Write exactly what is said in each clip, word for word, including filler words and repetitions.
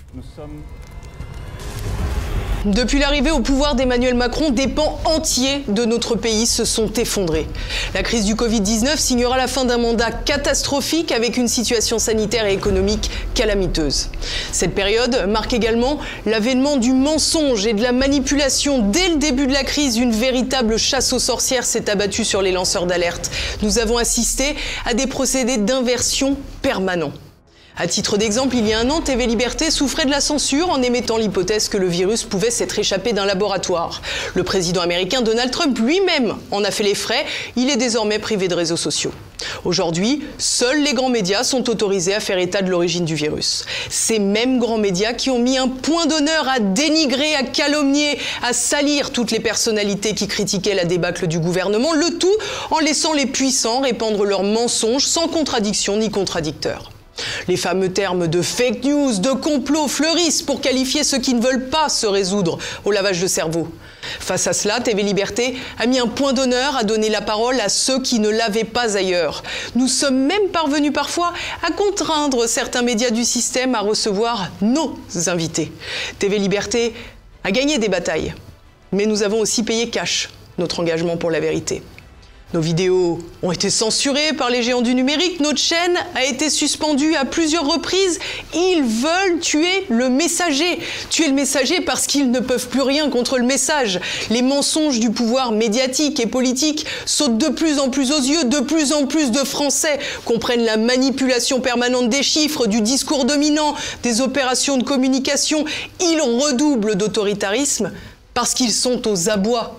Nous sommes... Depuis l'arrivée au pouvoir d'Emmanuel Macron, des pans entiers de notre pays se sont effondrés. La crise du Covid dix-neuf signera la fin d'un mandat catastrophique avec une situation sanitaire et économique calamiteuse. Cette période marque également l'avènement du mensonge et de la manipulation. Dès le début de la crise, une véritable chasse aux sorcières s'est abattue sur les lanceurs d'alerte. Nous avons assisté à des procédés d'inversion permanents. À titre d'exemple, il y a un an, T V Liberté souffrait de la censure en émettant l'hypothèse que le virus pouvait s'être échappé d'un laboratoire. Le président américain Donald Trump lui-même en a fait les frais. Il est désormais privé de réseaux sociaux. Aujourd'hui, seuls les grands médias sont autorisés à faire état de l'origine du virus. Ces mêmes grands médias qui ont mis un point d'honneur à dénigrer, à calomnier, à salir toutes les personnalités qui critiquaient la débâcle du gouvernement, le tout en laissant les puissants répandre leurs mensonges sans contradiction ni contradicteur. Les fameux termes de fake news, de complot fleurissent pour qualifier ceux qui ne veulent pas se résoudre au lavage de cerveau. Face à cela, T V Liberté a mis un point d'honneur à donner la parole à ceux qui ne l'avaient pas ailleurs. Nous sommes même parvenus parfois à contraindre certains médias du système à recevoir nos invités. T V Liberté a gagné des batailles, mais nous avons aussi payé cash notre engagement pour la vérité. Nos vidéos ont été censurées par les géants du numérique, notre chaîne a été suspendue à plusieurs reprises. Ils veulent tuer le messager. Tuer le messager parce qu'ils ne peuvent plus rien contre le message. Les mensonges du pouvoir médiatique et politique sautent de plus en plus aux yeux. De plus en plus de Français comprennent la manipulation permanente des chiffres, du discours dominant, des opérations de communication. Ils redoublent d'autoritarisme parce qu'ils sont aux abois.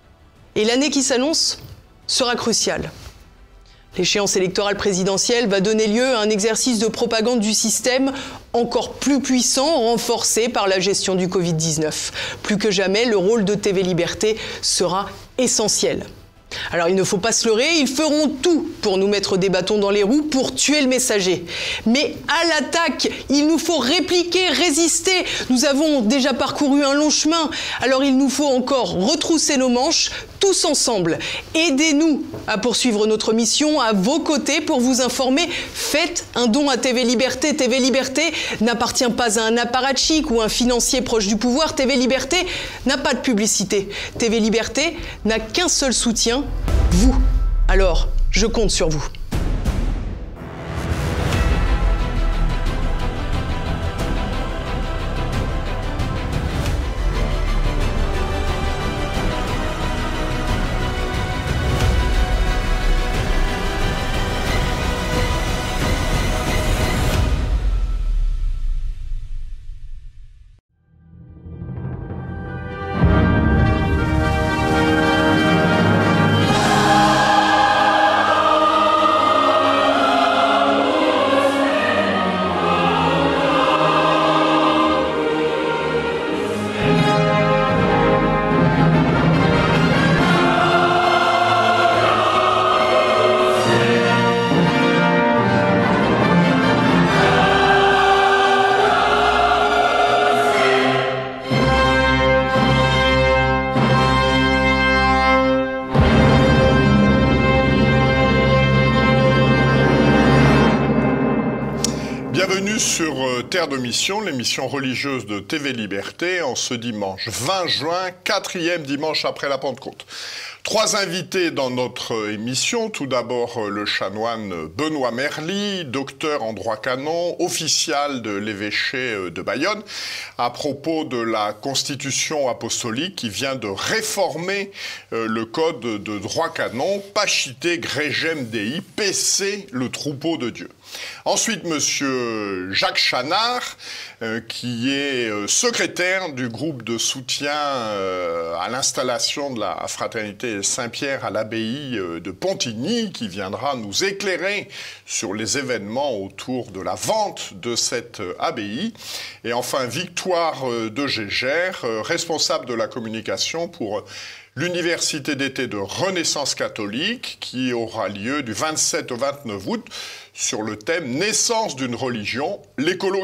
Et l'année qui s'annonce sera crucial. L'échéance électorale présidentielle va donner lieu à un exercice de propagande du système encore plus puissant, renforcé par la gestion du Covid dix-neuf. Plus que jamais, le rôle de T V Liberté sera essentiel. Alors il ne faut pas se leurrer, ils feront tout pour nous mettre des bâtons dans les roues, pour tuer le messager. Mais à l'attaque, il nous faut répliquer, résister. Nous avons déjà parcouru un long chemin, alors il nous faut encore retrousser nos manches, tous ensemble. Aidez-nous à poursuivre notre mission à vos côtés pour vous informer. Faites un don à T V Liberté. T V Liberté n'appartient pas à un apparatchik ou un financier proche du pouvoir. T V Liberté n'a pas de publicité. T V Liberté n'a qu'un seul soutien, vous. Alors, je compte sur vous. Bienvenue sur Terre de Mission, l'émission religieuse de T V Liberté, en ce dimanche vingt juin, quatrième dimanche après la Pentecôte. Trois invités dans notre émission. Tout d'abord, le chanoine Benoît Merly, docteur en droit canon, official de l'évêché de Bayonne, à propos de la constitution apostolique qui vient de réformer le code de droit canon, Pacite Gregem Dei, paisser le troupeau de Dieu. Ensuite, monsieur Jacques Chanard, euh, qui est euh, secrétaire du groupe de soutien euh, à l'installation de la fraternité Saint-Pierre à l'abbaye euh, de Pontigny, qui viendra nous éclairer sur les événements autour de la vente de cette euh, abbaye. Et enfin, Victoire euh, de Gégère, euh, responsable de la communication pour... Euh, l'Université d'été de Renaissance catholique qui aura lieu du vingt-sept au vingt-neuf août sur le thème « Naissance d'une religion, l'écolo-hygiénisme ».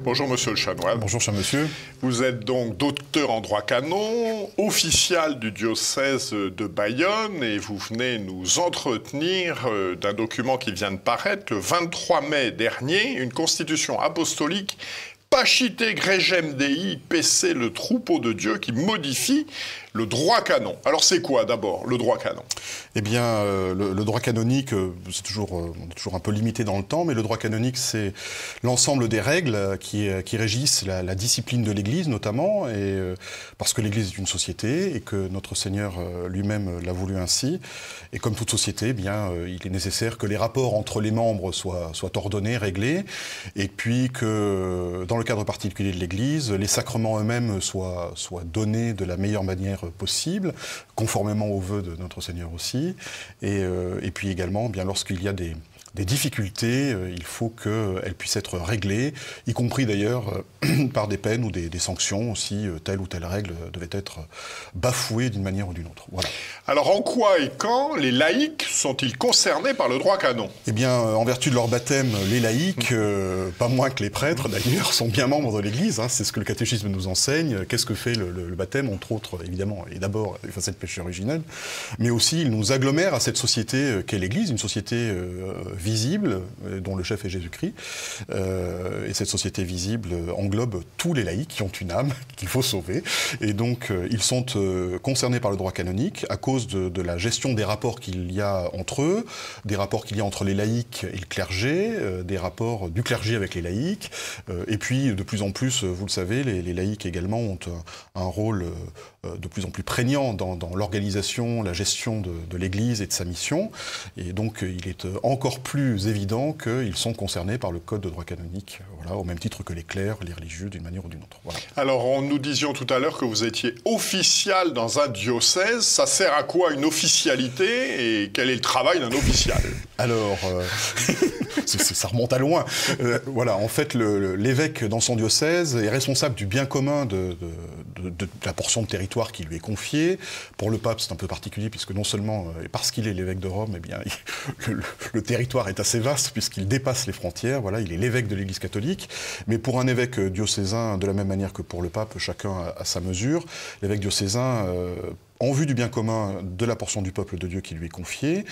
Bonjour Monsieur le Chanoine. Bonjour cher monsieur. Vous êtes donc docteur en droit canon, official du diocèse de Bayonne et vous venez nous entretenir d'un document qui vient de paraître le vingt-trois mai dernier, une constitution apostolique Pacite Gregem Dei, Paissez le troupeau de Dieu, qui modifie le droit canon. Alors c'est quoi d'abord le droit canon? Eh bien, euh, le, le droit canonique, euh, c'est toujours, euh, on est toujours un peu limité dans le temps, mais le droit canonique, c'est l'ensemble des règles qui, qui régissent la, la discipline de l'Église, notamment, et, euh, parce que l'Église est une société et que notre Seigneur euh, lui-même l'a voulu ainsi. Et comme toute société, eh bien, euh, il est nécessaire que les rapports entre les membres soient, soient ordonnés, réglés, et puis que, dans le cadre particulier de l'Église, les sacrements eux-mêmes soient, soient donnés de la meilleure manière possible, conformément aux vœux de notre Seigneur aussi. Et, euh, et puis également, bien lorsqu'il y a des, des difficultés, euh, il faut qu'elles puissent être réglées, y compris d'ailleurs euh, par des peines ou des, des sanctions aussi, euh, telle ou telle règle devait être bafouée d'une manière ou d'une autre. Voilà. Alors en quoi et quand les laïcs sont-ils concernés par le droit canon? Eh bien, euh, en vertu de leur baptême, les laïcs, euh, pas moins que les prêtres d'ailleurs, sont bien membres de l'Église. Hein, c'est ce que le catéchisme nous enseigne. Qu'est-ce que fait le, le, le baptême, entre autres, évidemment, et d'abord effacer le péché originel, mais aussi il nous agglomère à cette société qu'est l'Église, une société euh, visible, dont le chef est Jésus-Christ. Euh, et cette société visible englobe tous les laïcs qui ont une âme qu'il faut sauver. Et donc, euh, ils sont euh, concernés par le droit canonique à cause de, de la gestion des rapports qu'il y a entre eux, des rapports qu'il y a entre les laïcs et le clergé, euh, des rapports du clergé avec les laïcs. Euh, et puis, de plus en plus, vous le savez, les, les laïcs également ont un, un rôle euh, de plus en plus prégnant dans, dans l'organisation, la gestion de, de l'Église et de sa mission. Et donc, il est encore plus évident qu'ils sont concernés par le code de droit canonique, voilà, au même titre que les clercs, les religieux, d'une manière ou d'une autre. Voilà. Alors, on, nous disions tout à l'heure que vous étiez official dans un diocèse. Ça sert à quoi une officialité et quel est le travail d'un official? Alors, euh, c est, c est, ça remonte à loin. Euh, voilà, en fait, l'évêque dans son diocèse est responsable du bien commun de, de, de, de la portion de territoire qui lui est confiée. Pour le pape, c'est un peu particulier puisque non seulement, euh, parce qu'il est l'évêque de Rome, eh bien, le, le territoire est assez vaste puisqu'il dépasse les frontières. Voilà, il est l'évêque de l'Église catholique. Mais pour un évêque diocésain, de la même manière que pour le pape, chacun a, a sa mesure. L'évêque diocésain, euh, en vue du bien commun de la portion du peuple de Dieu qui lui est confiée,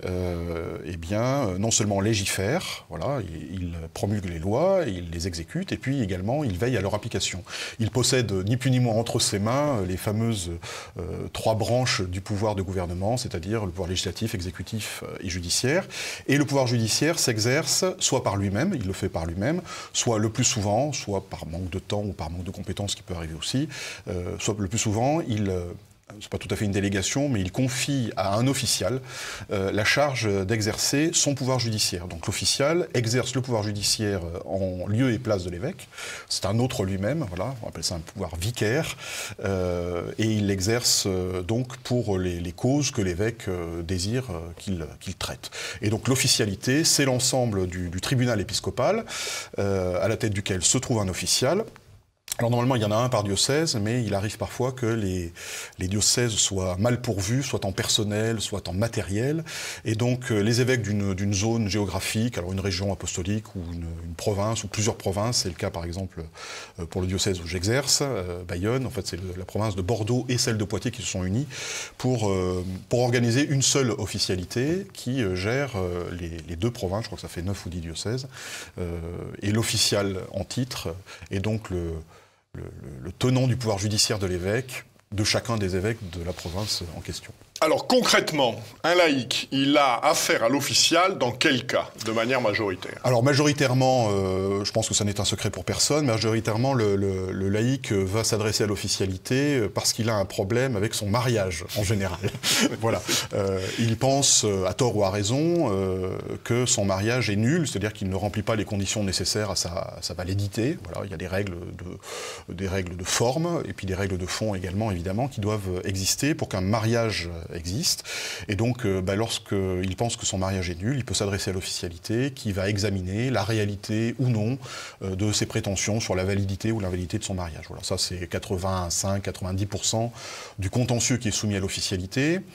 euh, eh bien, non seulement légifère, voilà, il, il promulgue les lois, il les exécute, et puis également il veille à leur application. Il possède ni plus ni moins entre ses mains les fameuses euh, trois branches du pouvoir de gouvernement, c'est-à-dire le pouvoir législatif, exécutif et judiciaire. Et le pouvoir judiciaire s'exerce soit par lui-même, il le fait par lui-même, soit le plus souvent, soit par manque de temps ou par manque de compétences qui peut arriver aussi, euh, soit le plus souvent, il... Euh, c'est pas tout à fait une délégation, mais il confie à un official euh, la charge d'exercer son pouvoir judiciaire. Donc l'official exerce le pouvoir judiciaire en lieu et place de l'évêque. C'est un autre lui-même, voilà, on appelle ça un pouvoir vicaire, euh, et il l'exerce euh, donc pour les, les causes que l'évêque euh, désire euh, qu'il qu'il traite. Et donc l'officialité, c'est l'ensemble du, du tribunal épiscopal, euh, à la tête duquel se trouve un official. Alors normalement, il y en a un par diocèse, mais il arrive parfois que les, les diocèses soient mal pourvus, soit en personnel, soit en matériel. Et donc, euh, les évêques d'une d'une zone géographique, alors une région apostolique ou une, une province, ou plusieurs provinces, c'est le cas par exemple euh, pour le diocèse où j'exerce, euh, Bayonne, en fait c'est la province de Bordeaux et celle de Poitiers qui se sont unies pour, euh, pour organiser une seule officialité qui euh, gère euh, les, les deux provinces, je crois que ça fait neuf ou dix diocèses, euh, et l'official en titre, et donc le... Le, le, le tenant du pouvoir judiciaire de l'évêque, de chacun des évêques de la province en question. Alors concrètement, un laïc, il a affaire à l'official dans quel cas, de manière majoritaire? Alors majoritairement, euh, je pense que ça n'est un secret pour personne, majoritairement le, le, le laïc va s'adresser à l'officialité parce qu'il a un problème avec son mariage en général. Voilà, euh, il pense à tort ou à raison euh, que son mariage est nul, c'est-à-dire qu'il ne remplit pas les conditions nécessaires à sa, à sa validité. Voilà, il y a des règles de, des règles de forme et puis des règles de fond également évidemment qui doivent exister pour qu'un mariage existe. Et donc, euh, bah, lorsqu'il pense que son mariage est nul, il peut s'adresser à l'officialité qui va examiner la réalité ou non euh, de ses prétentions sur la validité ou l'invalidité de son mariage. Voilà, ça c'est quatre-vingt-cinq à quatre-vingt-dix pour cent du contentieux qui est soumis à l'officialité.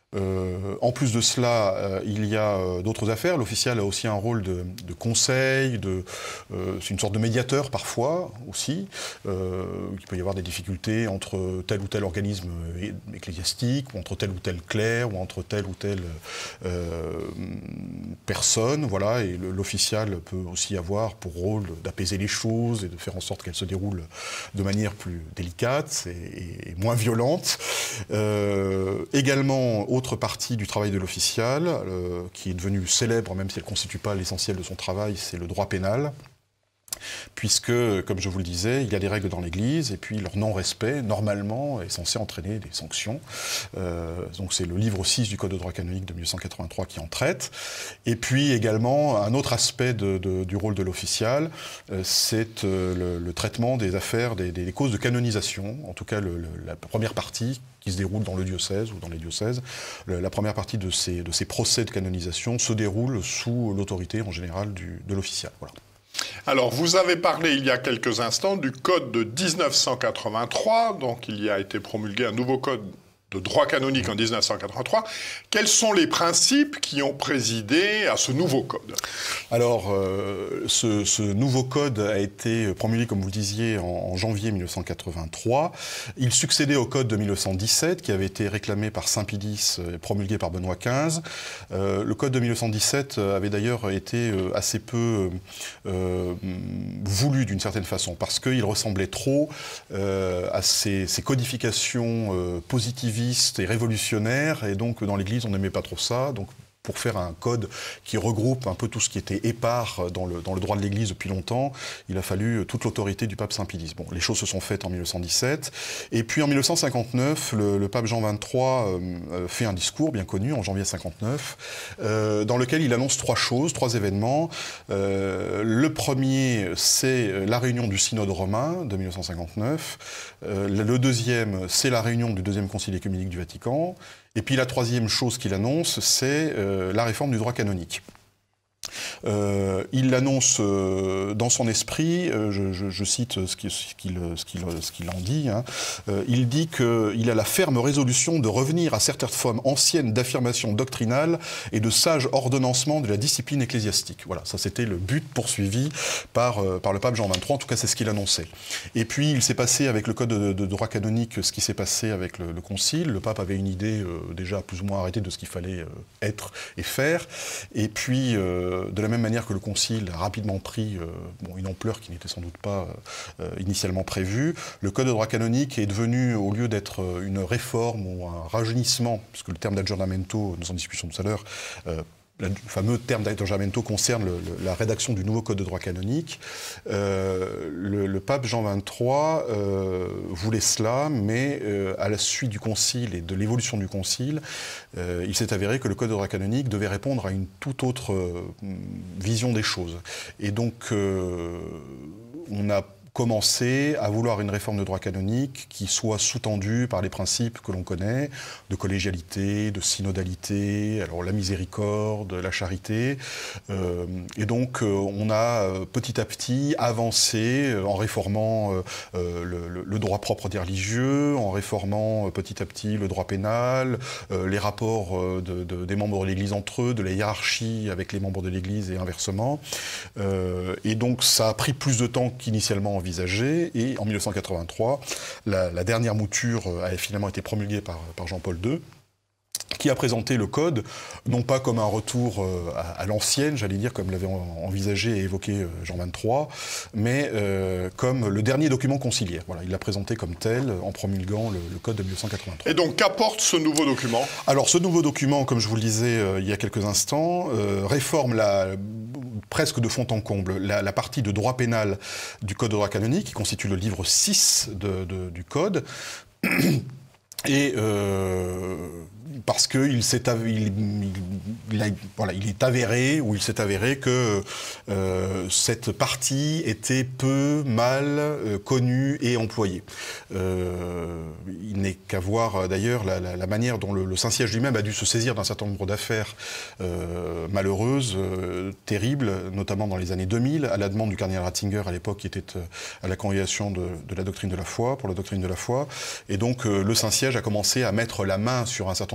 Euh, en plus de cela, euh, il y a euh, d'autres affaires. L'official a aussi un rôle de, de conseil, de, euh, c'est une sorte de médiateur parfois aussi. Euh, il peut y avoir des difficultés entre tel ou tel organisme ecclésiastique, ou entre tel ou tel clerc, ou entre telle ou telle euh, personne. Voilà, et l'official peut aussi avoir pour rôle d'apaiser les choses et de faire en sorte qu'elles se déroulent de manière plus délicate et, et moins violente. Euh, également, autre partie du travail de l'official, euh, qui est devenue célèbre, même si elle ne constitue pas l'essentiel de son travail, c'est le droit pénal. Puisque, comme je vous le disais, il y a des règles dans l'Église, et puis leur non-respect, normalement, est censé entraîner des sanctions. Euh, donc c'est le livre six du Code de droit canonique de mille huit cent quatre-vingt-trois qui en traite. Et puis également, un autre aspect de, de, du rôle de l'official, euh, c'est euh, le, le traitement des affaires, des, des, des causes de canonisation, en tout cas le, le, la première partie qui se déroule dans le diocèse ou dans les diocèses. Le, la première partie de ces, de ces procès de canonisation se déroule sous l'autorité en général du, de l'official. Voilà. Alors, vous avez parlé il y a quelques instants du code de mille neuf cent quatre-vingt-trois, donc il y a été promulgué un nouveau code de droit canonique en mille neuf cent quatre-vingt-trois. Quels sont les principes qui ont présidé à ce nouveau code? Alors, euh, ce, ce nouveau code a été promulgué, comme vous le disiez, en, en janvier mille neuf cent quatre-vingt-trois. Il succédait au code de mille neuf cent dix-sept, qui avait été réclamé par Saint Pie X et promulgué par Benoît quinze. Euh, le code de mille neuf cent dix-sept avait d'ailleurs été assez peu euh, voulu d'une certaine façon, parce qu'il ressemblait trop euh, à ces, ces codifications euh, positivistes et révolutionnaire, et donc dans l'Église on n'aimait pas trop ça. Donc pour faire un code qui regroupe un peu tout ce qui était épars dans le, dans le droit de l'Église depuis longtemps, il a fallu toute l'autorité du pape Saint Pie X. Bon, les choses se sont faites en mille neuf cent dix-sept, et puis en mille neuf cent cinquante-neuf, le, le pape Jean vingt-trois euh, fait un discours bien connu en janvier cinquante-neuf, euh, dans lequel il annonce trois choses, trois événements. Euh, le premier, c'est la réunion du synode romain de mille neuf cent cinquante-neuf. Euh, le deuxième, c'est la réunion du deuxième concile œcuménique du Vatican. Et puis la troisième chose qu'il annonce, c'est euh, la réforme du droit canonique. Euh, il l'annonce euh, dans son esprit, euh, je, je, je cite ce qu'il ce qu'il, ce qu'il, ce qu'il en dit, hein. euh, il dit qu'il a la ferme résolution de revenir à certaines formes anciennes d'affirmation doctrinale et de sage ordonnancement de la discipline ecclésiastique. Voilà, ça c'était le but poursuivi par, euh, par le pape Jean vingt-trois, en tout cas c'est ce qu'il annonçait. Et puis il s'est passé avec le code de, de droit canonique ce qui s'est passé avec le, le concile. Le pape avait une idée euh, déjà plus ou moins arrêtée de ce qu'il fallait euh, être et faire, et puis euh, de la même manière que le Concile a rapidement pris euh, bon, une ampleur qui n'était sans doute pas euh, initialement prévue, le Code de droit canonique est devenu, au lieu d'être une réforme ou un rajeunissement, puisque le terme d'aggiornamento, nous en discussions tout à l'heure, euh, le fameux terme d'aggiornamento concerne le, le, la rédaction du nouveau Code de droit canonique. Euh, le, le pape Jean vingt-trois euh, voulait cela, mais euh, à la suite du Concile et de l'évolution du Concile, euh, il s'est avéré que le Code de droit canonique devait répondre à une toute autre euh, vision des choses. Et donc, euh, on a commencer à vouloir une réforme de droit canonique qui soit sous-tendue par les principes que l'on connaît, de collégialité, de synodalité, alors la miséricorde, la charité. Euh, et donc, euh, on a euh, petit à petit avancé euh, en réformant euh, euh, le, le droit propre des religieux, en réformant euh, petit à petit le droit pénal, euh, les rapports euh, de, de, des membres de l'Église entre eux, de la hiérarchie avec les membres de l'Église et inversement. Euh, et donc, ça a pris plus de temps qu'initialement envisagé, et en mille neuf cent quatre-vingt-trois, la, la dernière mouture a finalement été promulguée par, par Jean-Paul deux, qui a présenté le code, non pas comme un retour à, à l'ancienne, j'allais dire, comme l'avait envisagé et évoqué Jean vingt-trois, mais euh, comme le dernier document conciliaire. Voilà, il l'a présenté comme tel, en promulguant le, le code de mille neuf cent quatre-vingt-trois. Et donc, qu'apporte ce nouveau document? Alors, ce nouveau document, comme je vous le disais euh, il y a quelques instants, euh, réforme la, presque de fond en comble la, la partie de droit pénal du Code de droit canonique, qui constitue le livre six de, de, du Code. Et euh, parce qu'il s'est il, il, il, voilà, il est avéré, ou il s'est avéré que euh, cette partie était peu, mal euh, connue et employée. Euh, il n'est qu'à voir d'ailleurs la, la, la manière dont le, le Saint-Siège lui-même a dû se saisir d'un certain nombre d'affaires euh, malheureuses, euh, terribles, notamment dans les années deux mille, à la demande du cardinal Ratzinger à l'époque, qui était euh, à la congrégation de, de la doctrine de la foi, pour la doctrine de la foi. Et donc euh, le Saint-Siège a commencé à mettre la main sur un certain nombre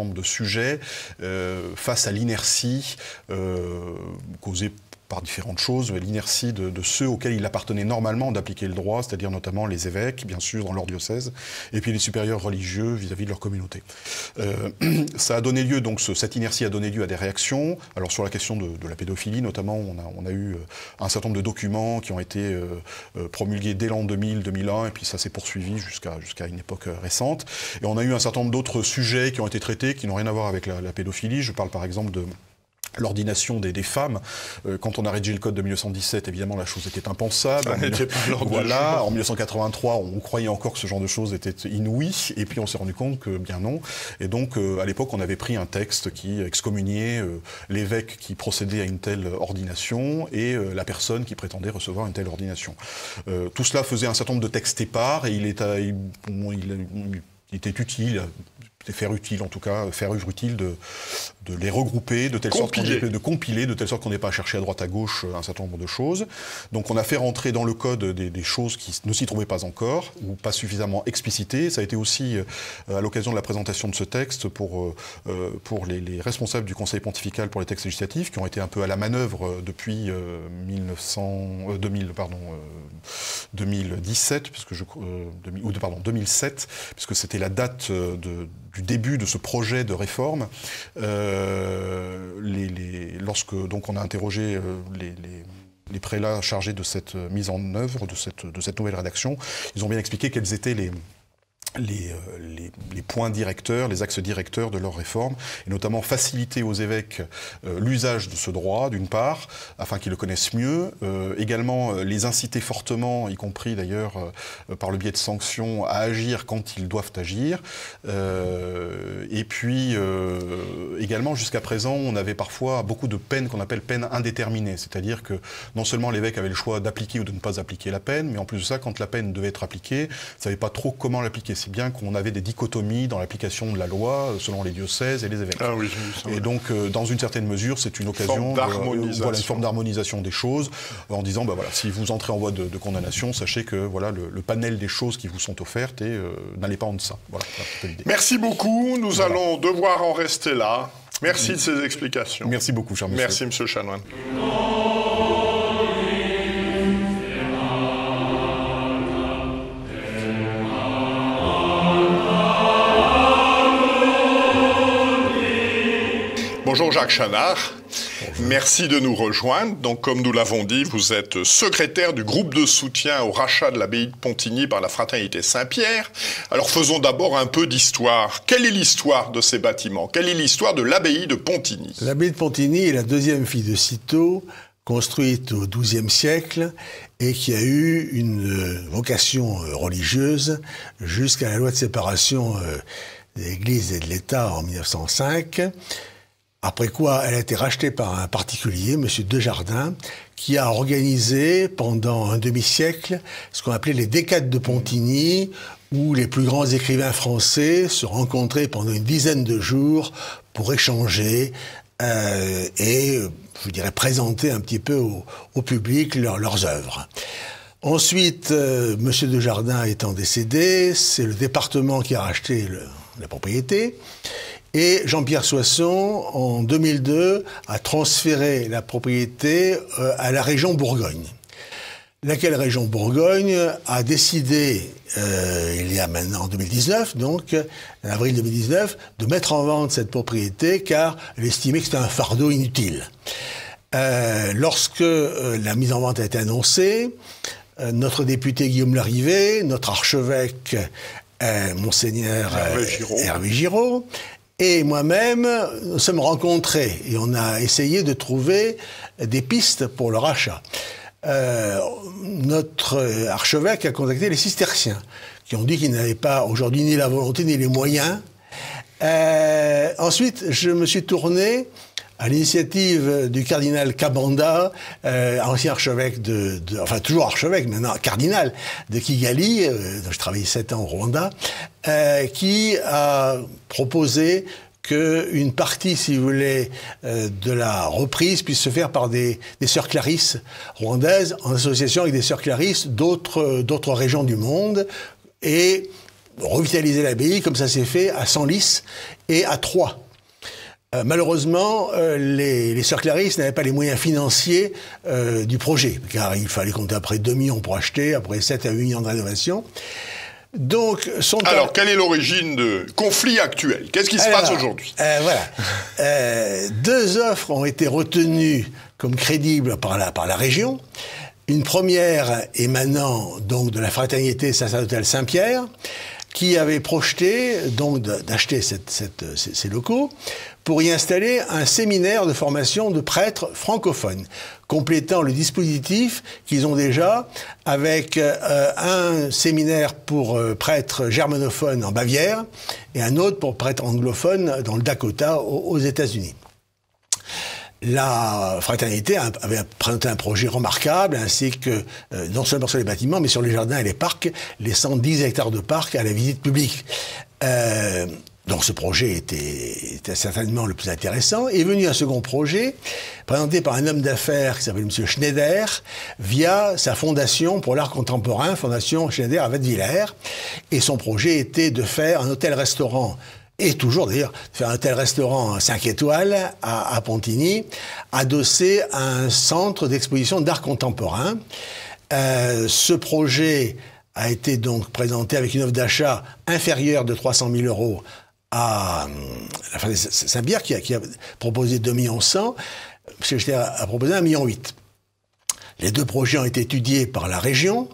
nombre de sujets euh, face à l'inertie euh, causée par différentes choses, l'inertie de, de ceux auxquels il appartenait normalement d'appliquer le droit, c'est-à-dire notamment les évêques, bien sûr, dans leur diocèse, et puis les supérieurs religieux vis-à-vis de leur communauté. Euh, ça a donné lieu, donc ce, cette inertie a donné lieu à des réactions. Alors sur la question de, de la pédophilie, notamment, on a, on a eu un certain nombre de documents qui ont été euh, promulgués dès l'an deux mille, deux mille un, et puis ça s'est poursuivi jusqu'à jusqu'à une époque récente. Et on a eu un certain nombre d'autres sujets qui ont été traités, qui n'ont rien à voir avec la, la pédophilie. Je parle par exemple de l'ordination des, des femmes. Euh, quand on a rédigé le code de mille neuf cent dix-sept, évidemment, la chose était impensable. Ça n'était pas l'ordre du Voilà. jour. En mille neuf cent quatre-vingt-trois, on croyait encore que ce genre de choses était inouï, et puis on s'est rendu compte que bien non. Et donc, euh, à l'époque, on avait pris un texte qui excommuniait euh, l'évêque qui procédait à une telle ordination et euh, la personne qui prétendait recevoir une telle ordination. Euh, tout cela faisait un certain nombre de textes épars, et il, est à, il, bon, il, il était utile, faire utile en tout cas, faire œuvre utile de, de les regrouper, de telle sorte qu'on ait, de compiler, de telle sorte qu'on n'ait pas à chercher à droite à gauche un certain nombre de choses. Donc on a fait rentrer dans le code des, des choses qui ne s'y trouvaient pas encore, ou pas suffisamment explicitées. Ça a été aussi euh, à l'occasion de la présentation de ce texte pour, euh, pour les, les responsables du Conseil pontifical pour les textes législatifs, qui ont été un peu à la manœuvre depuis euh, mille neuf cents, euh, deux mille, pardon, euh, deux mille dix-sept, puisque je, euh, deux mille, ou pardon, deux mille sept, puisque c'était la date de du début de ce projet de réforme, euh, les, les, lorsque donc on a interrogé euh, les, les, les prélats chargés de cette mise en œuvre, de cette, de cette nouvelle rédaction, ils ont bien expliqué quels étaient les Les, les, les points directeurs, les axes directeurs de leur réforme, et notamment faciliter aux évêques euh, l'usage de ce droit, d'une part, afin qu'ils le connaissent mieux, euh, également euh, les inciter fortement, y compris d'ailleurs euh, par le biais de sanctions, à agir quand ils doivent agir, euh, et puis euh, également jusqu'à présent on avait parfois beaucoup de peines qu'on appelle peines indéterminées, c'est-à-dire que non seulement l'évêque avait le choix d'appliquer ou de ne pas appliquer la peine, mais en plus de ça, quand la peine devait être appliquée, il ne savait pas trop comment l'appliquer. C'est bien qu'on avait des dichotomies dans l'application de la loi selon les diocèses et les évêques. Ah oui, j'ai vu ça. Et donc, euh, dans une certaine mesure, c'est une occasion, Forme d'harmonisation. Euh, voilà, une forme d'harmonisation des choses, en disant, bah voilà, si vous entrez en voie de, de condamnation, sachez que voilà, le, le panel des choses qui vous sont offertes et euh, n'allez pas en deçà. Voilà, c'est un peu l'idée. Merci beaucoup. Nous Voilà. allons devoir en rester là. Merci de ces explications. Merci beaucoup, cher monsieur. Merci, monsieur Chanoine. Bonjour Jacques Chanard, bonjour. Merci de nous rejoindre. Donc, comme nous l'avons dit, vous êtes secrétaire du groupe de soutien au rachat de l'abbaye de Pontigny par la Fraternité Saint-Pierre. Alors faisons d'abord un peu d'histoire. Quelle est l'histoire de ces bâtiments? Quelle est l'histoire de l'abbaye de Pontigny? L'abbaye de Pontigny est la deuxième fille de Cîteaux, construite au douzième siècle et qui a eu une vocation religieuse jusqu'à la loi de séparation de l'Église et de l'État en mille neuf cent cinq. Après quoi, elle a été rachetée par un particulier, M. Desjardins, qui a organisé pendant un demi-siècle ce qu'on appelait les décades de Pontigny, où les plus grands écrivains français se rencontraient pendant une dizaine de jours pour échanger euh, et, je dirais, présenter un petit peu au, au public leur, leurs œuvres. Ensuite, euh, M. Desjardins étant décédé, c'est le département qui a racheté le, la propriété. Et Jean-Pierre Soisson, en deux mille deux, a transféré la propriété euh, à la région Bourgogne. Laquelle région Bourgogne a décidé, euh, il y a maintenant en deux mille dix-neuf, donc en avril deux mille dix-neuf, de mettre en vente cette propriété car elle estimait que c'était un fardeau inutile. Euh, lorsque euh, la mise en vente a été annoncée, euh, notre député Guillaume Larrivé, notre archevêque euh, Monseigneur Hervé Giraud, Hervé Giraud et moi-même, nous sommes rencontrés et on a essayé de trouver des pistes pour le rachat. Euh, notre archevêque a contacté les cisterciens, qui ont dit qu'ils n'avaient pas aujourd'hui ni la volonté ni les moyens. Euh, ensuite, je me suis tourné à l'initiative du cardinal Kabanda, euh, ancien archevêque de, de, enfin toujours archevêque, maintenant cardinal de Kigali, euh, dont je travaillais sept ans au Rwanda, euh, qui a proposé qu'une partie, si vous voulez, euh, de la reprise puisse se faire par des, des sœurs Clarisses rwandaises, en association avec des sœurs Clarisses d'autres, d'autres régions du monde, et revitaliser l'abbaye, comme ça s'est fait à Senlis et à Troyes. Euh, malheureusement, euh, les, les sœurs Clarisses n'avaient pas les moyens financiers euh, du projet, car il fallait compter après deux millions pour acheter, après sept à huit millions de rénovation. Donc, sont Alors, quelle est l'origine de conflit actuel? Qu'est-ce qui se Alors, passe aujourd'hui? euh, Voilà. euh, deux offres ont été retenues comme crédibles par la, par la région. Une première émanant donc de la fraternité sacerdotale Saint-Pierre, qui avait projeté donc d'acheter cette, cette, ces, ces locaux pour y installer un séminaire de formation de prêtres francophones, complétant le dispositif qu'ils ont déjà avec euh, un séminaire pour euh, prêtres germanophones en Bavière et un autre pour prêtres anglophones dans le Dakota aux, aux États-Unis. La fraternité avait présenté un projet remarquable, ainsi que, euh, non seulement sur les bâtiments, mais sur les jardins et les parcs, laissant dix hectares de parcs à la visite publique. Euh, donc ce projet était, était certainement le plus intéressant. Est venu un second projet, présenté par un homme d'affaires qui s'appelle M. Schneider, via sa fondation pour l'art contemporain, Fondation Schneider à Wattwiller. Et son projet était de faire un hôtel-restaurant, et toujours d'ailleurs, faire un hôtel-restaurant cinq étoiles à, à Pontigny, adossé à un centre d'exposition d'art contemporain. Euh, ce projet a été donc présenté avec une offre d'achat inférieure de trois cent mille euros à la fin de Saint-Pierre, qui a, qui a proposé deux millions cent. M. Schneider a proposé un million huit. Les deux projets ont été étudiés par la région,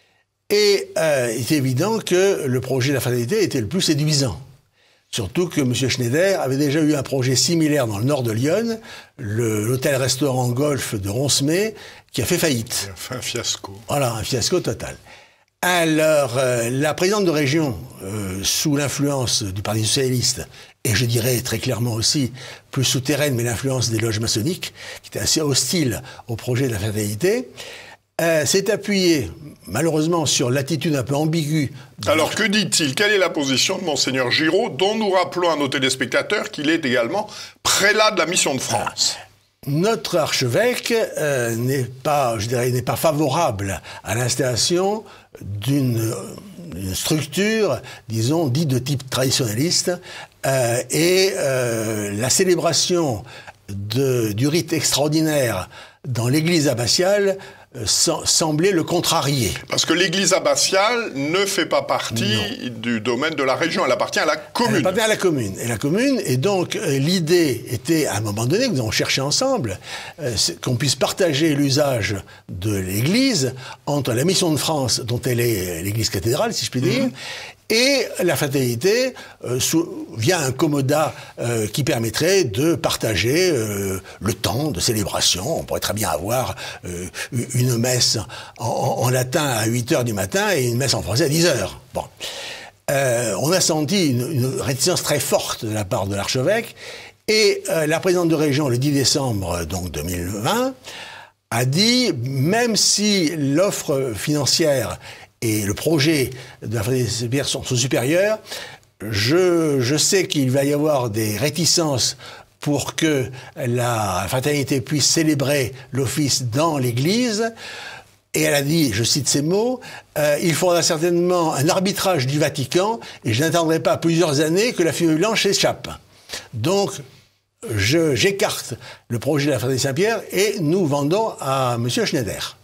et euh, il est évident que le projet de la fraternité était le plus séduisant. Surtout que M. Schneider avait déjà eu un projet similaire dans le nord de Lyon, l'hôtel-restaurant Golf de Ronsemay, qui a fait faillite. Il a fait un fiasco. Voilà, un fiasco total. Alors, euh, la présidente de région, euh, sous l'influence du Parti socialiste, et je dirais très clairement aussi, plus souterraine, mais l'influence des loges maçonniques, qui étaient assez hostiles au projet de la fraternité, Euh, s'est appuyé, malheureusement, sur l'attitude un peu ambiguë. Alors, que dit-il? Quelle est la position de Monseigneur Giraud, dont nous rappelons à nos téléspectateurs qu'il est également prélat de la Mission de France? Ah. Notre archevêque euh, n'est pas, je dirais, n'est pas favorable à l'installation d'une structure, disons, dite de type traditionnaliste, euh, et euh, la célébration de, du rite extraordinaire dans l'église abbatiale semblait le contrarier. Parce que l'église abbatiale ne fait pas partie non. du domaine de la région, elle appartient à la commune. Elle appartient à la commune. Et la commune, et donc euh, l'idée était, à un moment donné, que nous avons cherché ensemble, euh, qu'on puisse partager l'usage de l'église entre la Mission de France, dont elle est l'église cathédrale, si je puis dire, mmh. et la fraternité, euh, sous, via un commodat euh, qui permettrait de partager euh, le temps de célébration. On pourrait très bien avoir euh, une messe en, en latin à huit heures du matin et une messe en français à dix heures. Bon. Euh, on a senti une, une réticence très forte de la part de l'archevêque, et euh, la présidente de région, le dix décembre donc deux mille vingt, a dit, même si l'offre financière et le projet de la fraternité Saint-Pierre sont, sont supérieurs, je, je sais qu'il va y avoir des réticences pour que la fraternité puisse célébrer l'office dans l'église. Et elle a dit, je cite ces mots, euh, il faudra certainement un arbitrage du Vatican, et je n'attendrai pas plusieurs années que la fumée blanche s'échappe. Donc, je, j'écarte le projet de la fraternité Saint-Pierre, et nous vendons à M. Schneider.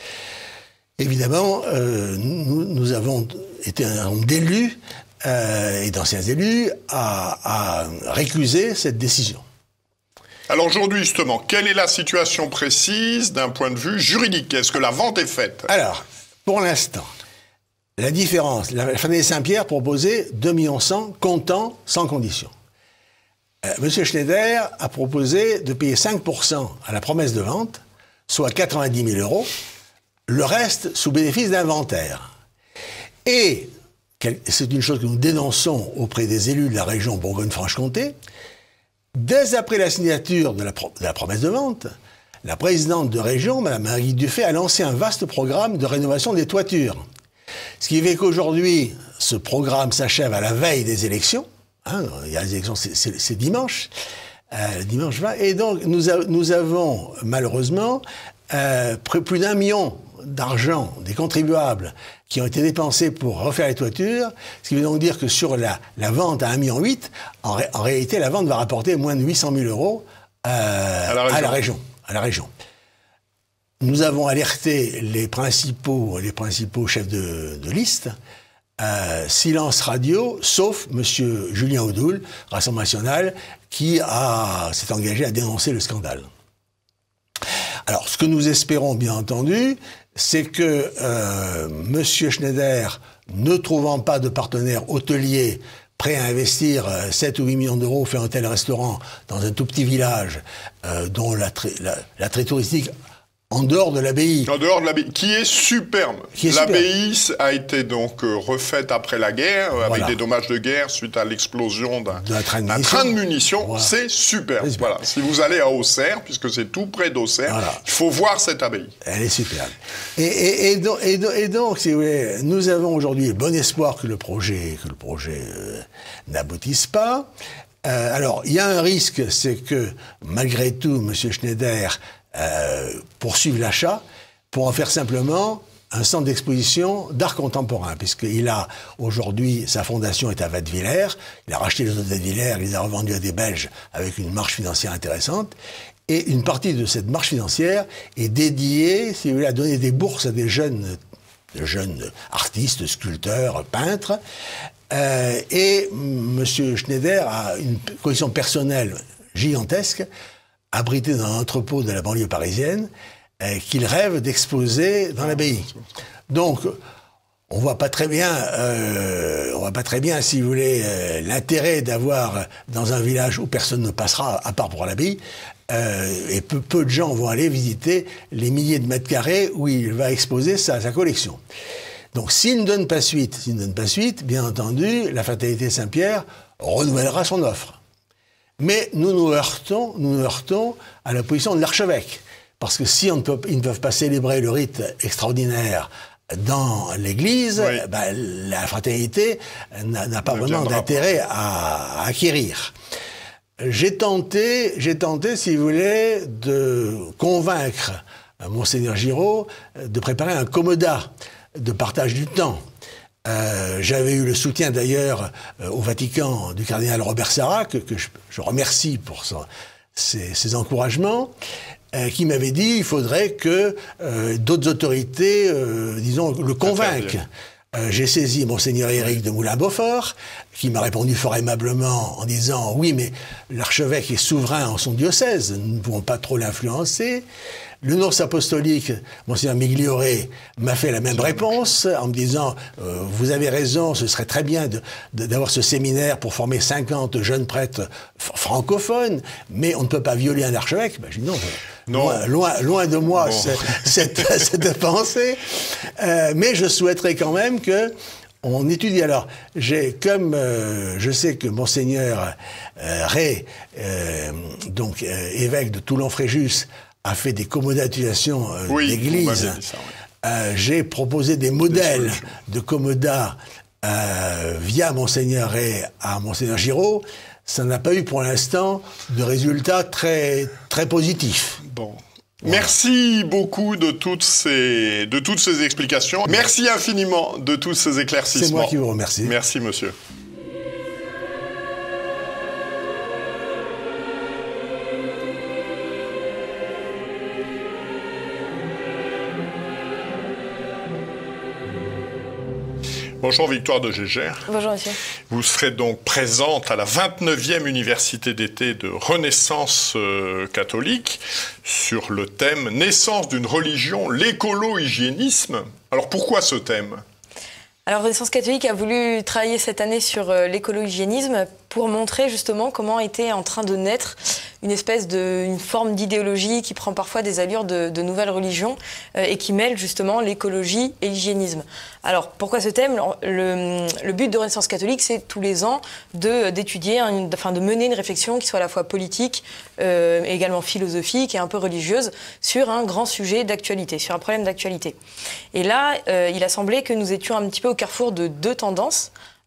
Évidemment, euh, nous, nous avons été un nombre d'élus euh, et d'anciens élus à, à récuser cette décision. Alors aujourd'hui, justement, quelle est la situation précise d'un point de vue juridique? Est-ce que la vente est faite? Alors, pour l'instant, la différence, la fraternité Saint-Pierre proposait deux millions cent, comptant sans condition. Euh, M. Schneider a proposé de payer cinq pour cent à la promesse de vente, soit quatre-vingt-dix mille euros, le reste sous bénéfice d'inventaire. Et c'est une chose que nous dénonçons auprès des élus de la région Bourgogne-Franche-Comté. Dès après la signature de la, pro- de la promesse de vente, la présidente de région, Mme Marie Dufay, a lancé un vaste programme de rénovation des toitures. Ce qui fait qu'aujourd'hui, ce programme s'achève à la veille des élections. Hein, il y a les élections, c'est, c'est, c'est dimanche. Euh, dimanche vingt. Et donc, nous, a, nous avons, malheureusement, Euh, plus d'un million d'argent des contribuables qui ont été dépensés pour refaire les toitures, ce qui veut donc dire que sur la, la vente à un virgule huit million, en, ré, en réalité, la vente va rapporter moins de huit cent mille euros euh, à, la à la région. À la région. Nous avons alerté les principaux, les principaux chefs de, de liste. Euh, silence radio, sauf M. Julien Audoul, Rassemblement national, qui a, s'est engagé à dénoncer le scandale. Alors, ce que nous espérons, bien entendu, c'est que euh, M. Schneider, ne trouvant pas de partenaire hôtelier prêt à investir sept ou huit millions d'euros, fait un hôtel-restaurant dans un tout petit village euh, dont l'attrait la, touristique en dehors de l'abbaye. En dehors de l'abbaye, qui est superbe. L'abbaye a été donc euh, refaite après la guerre, voilà. avec des dommages de guerre suite à l'explosion d'un train, train de munitions. Voilà. C'est superbe. Super. Voilà. Si vous allez à Auxerre, puisque c'est tout près d'Auxerre, voilà. il faut voir cette abbaye. Elle est superbe. Et, et, et, donc, et, donc, et donc, si vous voulez, nous avons aujourd'hui bon espoir que le projet, que le projet euh, n'aboutisse pas. Euh, alors, il y a un risque, c'est que, malgré tout, M. Schneider Euh, poursuivre l'achat pour en faire simplement un centre d'exposition d'art contemporain, puisqu'il a aujourd'hui, sa fondation est à Wattwiller, il a racheté les hôtels de Wattwiller, il les a revendus à des Belges avec une marge financière intéressante, et une partie de cette marge financière est dédiée, si vous voulez, à donner des bourses à des jeunes, de jeunes artistes, sculpteurs, peintres, euh, et M. Schneider a une collection personnelle gigantesque, abrité dans un entrepôt de la banlieue parisienne, euh, qu'il rêve d'exposer dans l'abbaye. Donc, on voit pas très bien, euh, on voit pas très bien, si vous voulez, euh, l'intérêt d'avoir dans un village où personne ne passera, à part pour l'abbaye, euh, et peu, peu de gens vont aller visiter les milliers de mètres carrés où il va exposer sa, sa collection. Donc, s'il ne donne pas suite, s'il ne donne pas suite, bien entendu, la Fatalité Saint-Pierre renouvellera son offre. Mais nous nous heurtons, nous nous heurtons à la position de l'archevêque. Parce que si on ne peut, ils ne peuvent pas célébrer le rite extraordinaire dans l'église, oui. ben, la fraternité n'a pas ne vraiment d'intérêt à, à acquérir. J'ai tenté, j'ai tenté, si vous voulez, de convaincre Monseigneur Giraud de préparer un commodat de partage du temps. Euh, j'avais eu le soutien d'ailleurs euh, au Vatican du cardinal Robert Sarah, que, que je, je remercie pour son, ses, ses encouragements, euh, qui m'avait dit qu'il faudrait que euh, d'autres autorités, euh, disons, le convainquent. Euh, j'ai saisi Monseigneur Éric de Moulin-Beaufort, qui m'a répondu fort aimablement en disant « Oui, mais l'archevêque est souverain en son diocèse, nous ne pouvons pas trop l'influencer ». Le nonce apostolique, Monseigneur Miglioré, m'a fait la même réponse en me disant euh, « Vous avez raison, ce serait très bien d'avoir ce séminaire pour former cinquante jeunes prêtres francophones, mais on ne peut pas violer un archevêque. » Ben, je dis non, non. Loin, loin, loin de moi bon. cette, cette pensée, euh, mais je souhaiterais quand même que on étudie. Alors, j'ai comme euh, je sais que Monseigneur euh, Ray, euh, donc euh, évêque de Toulon-Fréjus, a fait des commodatisations euh, oui, d'église. Oui. Euh, j'ai proposé des modèles des de commodats euh, via Monseigneur Ray à Monseigneur Giraud. Ça n'a pas eu pour l'instant de résultats très, très positifs. Bon. Voilà. Merci beaucoup de toutes ces, de toutes ces explications. Merci infiniment de tous ces éclaircissements. C'est moi qui vous remercie. Merci, monsieur. Bonjour Victoire de Gégère. Bonjour monsieur. Vous serez donc présente à la vingt-neuvième université d'été de Renaissance euh, catholique sur le thème « Naissance d'une religion, l'écolo-hygiénisme ». Alors pourquoi ce thème ? Alors Renaissance catholique a voulu travailler cette année sur euh, l'écolo-hygiénisme pour montrer justement comment était en train de naître une espèce de, une forme d'idéologie qui prend parfois des allures de, de nouvelles religions euh, et qui mêle justement l'écologie et l'hygiénisme. Alors pourquoi ce thème ? le, le but de Renaissance catholique, c'est tous les ans de d'étudier, enfin de mener une réflexion qui soit à la fois politique, euh, et également philosophique et un peu religieuse sur un grand sujet d'actualité, sur un problème d'actualité. Et là, euh, il a semblé que nous étions un petit peu au carrefour de deux tendances.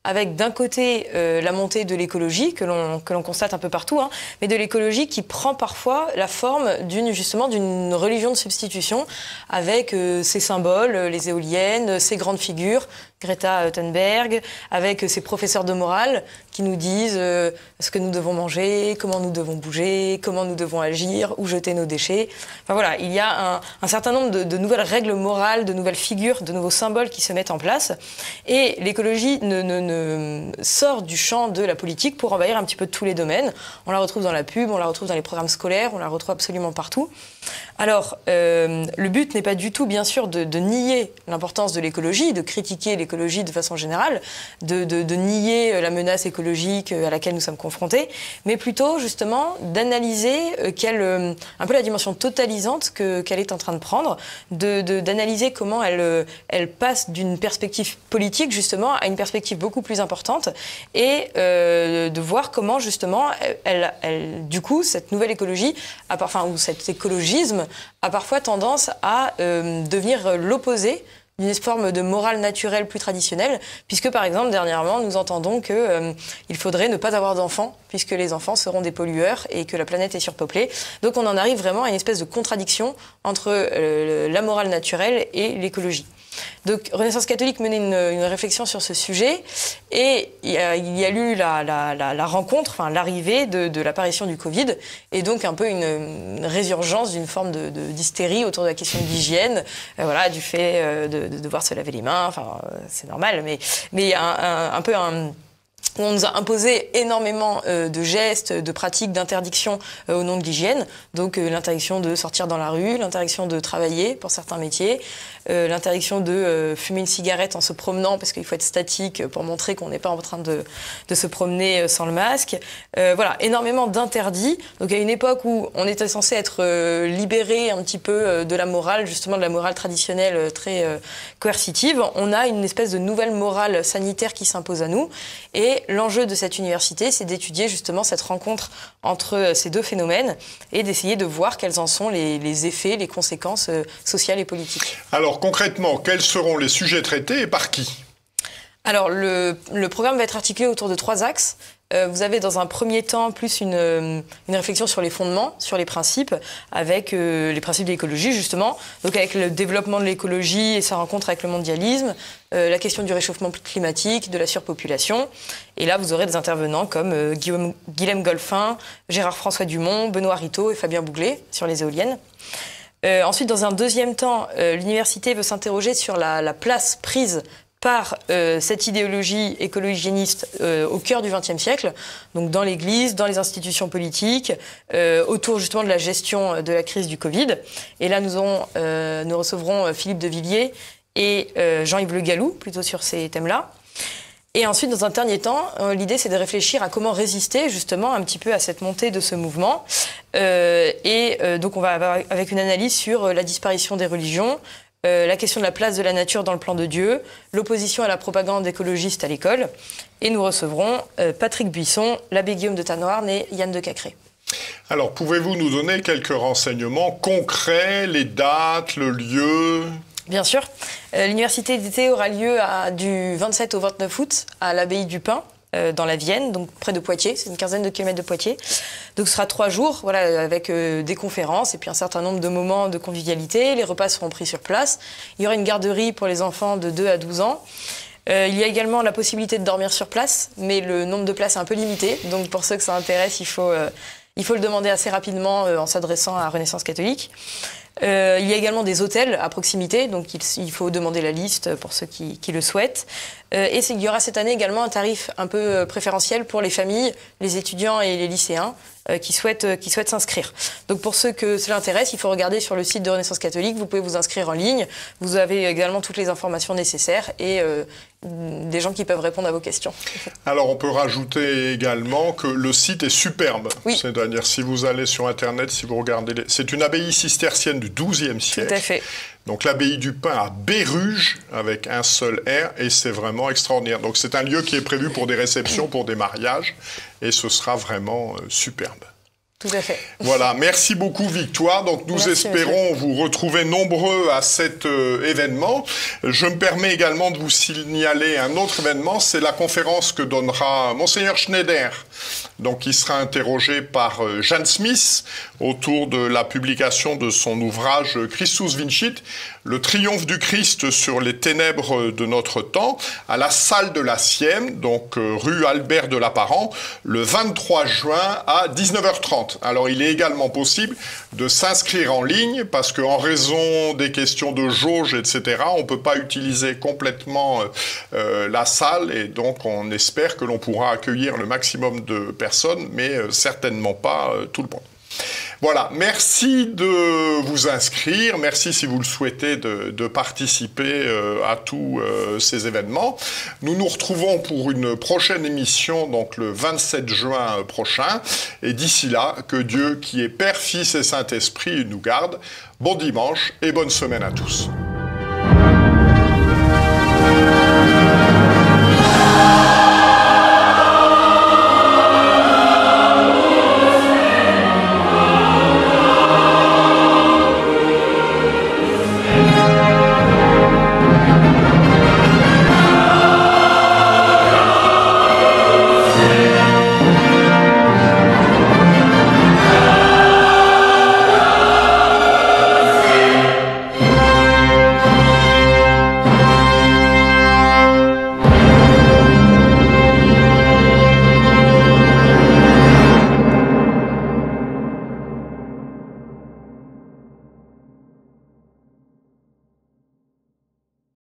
avec d'un côté euh, la montée de l'écologie que l'on que l'on constate un peu partout, hein, mais de l'écologie qui prend parfois la forme d'une justement d'une religion de substitution avec euh, ses symboles, les éoliennes, ses grandes figures, Greta Thunberg, avec ses professeurs de morale qui nous disent euh, ce que nous devons manger, comment nous devons bouger, comment nous devons agir, où jeter nos déchets. Enfin voilà, il y a un, un certain nombre de, de nouvelles règles morales, de nouvelles figures, de nouveaux symboles qui se mettent en place. Et l'écologie ne, ne, ne sort du champ de la politique pour envahir un petit peu tous les domaines. On la retrouve dans la pub, on la retrouve dans les programmes scolaires, on la retrouve absolument partout. Alors, euh, le but n'est pas du tout, bien sûr, de, de nier l'importance de l'écologie, de critiquer l'écologie de façon générale, de, de, de nier la menace écologique à laquelle nous sommes confrontés, mais plutôt, justement, d'analyser quelle, un peu la dimension totalisante que, qu'elle est en train de prendre, de, de, d'analyser comment elle, elle passe d'une perspective politique, justement, à une perspective beaucoup plus importante, et euh, de voir comment, justement, elle, elle, du coup, cette nouvelle écologie, enfin, ou cet écologisme, a parfois tendance à euh, devenir l'opposé d'une forme de morale naturelle plus traditionnelle, puisque par exemple dernièrement nous entendons qu'il euh, faudrait ne pas avoir d'enfants, puisque les enfants seront des pollueurs et que la planète est surpeuplée. Donc on en arrive vraiment à une espèce de contradiction entre euh, la morale naturelle et l'écologie. Donc Renaissance catholique menait une, une réflexion sur ce sujet et il y a, il y a eu la, la, la, la rencontre, enfin l'arrivée de, de l'apparition du Covid et donc un peu une, une résurgence d'une forme de, de, d'hystérie autour de la question de l'hygiène, euh, voilà, du fait euh, de, de devoir se laver les mains, enfin euh, c'est normal, mais mais il y a un, un, un peu un on nous a imposé énormément euh, de gestes, de pratiques, d'interdictions euh, au nom de l'hygiène. Donc euh, l'interdiction de sortir dans la rue, l'interdiction de travailler pour certains métiers, euh, l'interdiction de euh, fumer une cigarette en se promenant parce qu'il faut être statique pour montrer qu'on n'est pas en train de, de se promener sans le masque. Euh, voilà, énormément d'interdits. Donc à une époque où on était censé être euh, libéré un petit peu euh, de la morale, justement de la morale traditionnelle euh, très euh, coercitive, on a une espèce de nouvelle morale sanitaire qui s'impose à nous. Et l'enjeu de cette université, c'est d'étudier justement cette rencontre entre ces deux phénomènes et d'essayer de voir quels en sont les, les effets, les conséquences euh, sociales et politiques. Alors concrètement, quels seront les sujets traités et par qui ? Alors le, le programme va être articulé autour de trois axes. Euh, vous avez dans un premier temps plus une, une réflexion sur les fondements, sur les principes, avec euh, les principes de l'écologie justement, donc avec le développement de l'écologie et sa rencontre avec le mondialisme, euh, la question du réchauffement climatique, de la surpopulation. Et là, vous aurez des intervenants comme euh, Guillaume, Guilhem Golphin, Gérard-François Dumont, Benoît Ritaud et Fabien Bouglet sur les éoliennes. Euh, ensuite, dans un deuxième temps, euh, l'université veut s'interroger sur la, la place prise par euh, cette idéologie écolo-hygiéniste euh, au cœur du vingtième siècle, donc dans l'Église, dans les institutions politiques, euh, autour justement de la gestion de la crise du Covid. Et là, nous, aurons, euh, nous recevrons Philippe de Villiers et euh, Jean-Yves Le Gallou, plutôt sur ces thèmes-là. Et ensuite, dans un dernier temps, euh, l'idée, c'est de réfléchir à comment résister justement un petit peu à cette montée de ce mouvement. Euh, et euh, donc, on va avoir avec une analyse sur la disparition des religions, Euh, la question de la place de la nature dans le plan de Dieu, l'opposition à la propagande écologiste à l'école. Et nous recevrons euh, Patrick Buisson, l'abbé Guillaume de Tanoirne et Yann de Cacré. Alors, pouvez-vous nous donner quelques renseignements concrets, les dates, le lieu ? Bien sûr. Euh, l'université d'été aura lieu à, du vingt-sept au vingt-neuf août à l'abbaye du Pin, euh, dans la Vienne, donc près de Poitiers. C'est une quinzaine de kilomètres de Poitiers. Donc ce sera trois jours, voilà, avec euh, des conférences et puis un certain nombre de moments de convivialité. Les repas seront pris sur place. Il y aura une garderie pour les enfants de deux à douze ans. Euh, il y a également la possibilité de dormir sur place, mais le nombre de places est un peu limité. Donc pour ceux que ça intéresse, il faut, euh, il faut le demander assez rapidement euh, en s'adressant à Renaissance catholique. Euh, il y a également des hôtels à proximité, donc il, il faut demander la liste pour ceux qui, qui le souhaitent. Euh, et il y aura cette année également un tarif un peu préférentiel pour les familles, les étudiants et les lycéens euh, qui souhaitent, euh, qui souhaitent s'inscrire. Donc pour ceux que cela intéresse, il faut regarder sur le site de Renaissance catholique, vous pouvez vous inscrire en ligne, vous avez également toutes les informations nécessaires et euh, des gens qui peuvent répondre à vos questions. Alors on peut rajouter également que le site est superbe. Oui. C'est-à-dire si vous allez sur Internet, si vous regardez... Les... C'est une abbaye cistercienne du douzième siècle. Tout à fait. Donc l'abbaye du Pin à Béruges, avec un seul R, et c'est vraiment extraordinaire. Donc c'est un lieu qui est prévu pour des réceptions, pour des mariages, et ce sera vraiment euh, superbe. Tout à fait. Voilà, merci beaucoup Victoire. Donc nous merci, espérons monsieur. vous retrouver nombreux à cet euh, événement. Je me permets également de vous signaler un autre événement, c'est la conférence que donnera Monseigneur Schneider. Donc il sera interrogé par euh, Jeanne Smith autour de la publication de son ouvrage Christus Vincit, le triomphe du Christ sur les ténèbres de notre temps, à la salle de la Sienne, donc euh, rue Albert de Lapparent, le vingt-trois juin à dix-neuf heures trente. Alors il est également possible de s'inscrire en ligne parce qu'en raison des questions de jauge, et cetera, on ne peut pas utiliser complètement euh, la salle et donc on espère que l'on pourra accueillir le maximum de personnes, mais euh, certainement pas euh, tout le monde. Voilà, merci de vous inscrire, merci si vous le souhaitez de, de participer euh, à tous euh, ces événements. Nous nous retrouvons pour une prochaine émission, donc le vingt-sept juin prochain, et d'ici là, que Dieu qui est Père, Fils et Saint-Esprit nous garde. Bon dimanche et bonne semaine à tous.